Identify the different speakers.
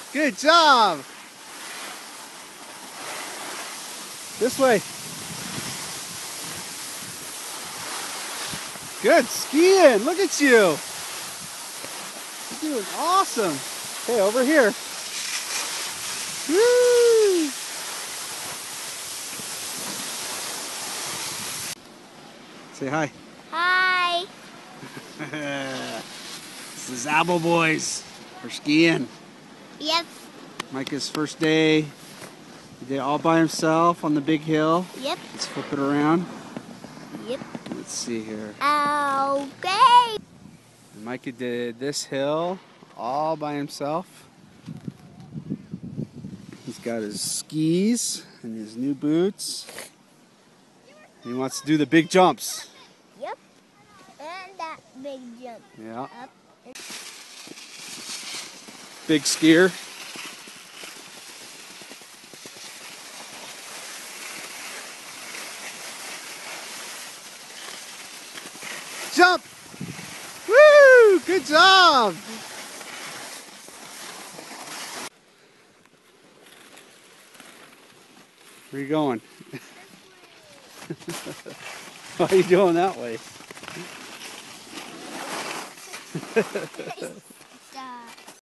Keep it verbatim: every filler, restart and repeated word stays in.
Speaker 1: Good job. This way. Good skiing. Look at you. You're doing awesome. Okay, over here. Woo! Say hi.
Speaker 2: Hi.
Speaker 1: This is Apple Boys. We're skiing.
Speaker 2: Yep.
Speaker 1: Micah's first day. He did it all by himself on the big hill.
Speaker 2: Yep.
Speaker 1: Let's flip it around.
Speaker 2: Yep.
Speaker 1: Let's see here.
Speaker 2: Okay.
Speaker 1: And Micah did this hill all by himself. He's got his skis and his new boots. He wants to do the big jumps.
Speaker 2: Yep. And that big jump.
Speaker 1: Yeah.
Speaker 2: Up.
Speaker 1: Big skier. Jump! Woo! Good job! Where are you going? Why are you doing that way?